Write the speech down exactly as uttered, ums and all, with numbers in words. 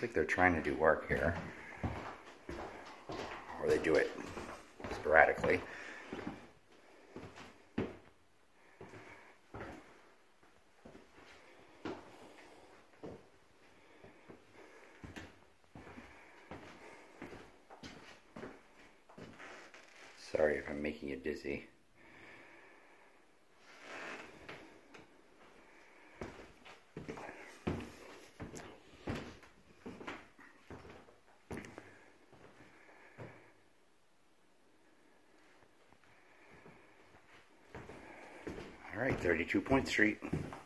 like they're trying to do work here. Or they do it sporadically. Sorry if I'm making you dizzy. All right, thirty-two Point Street.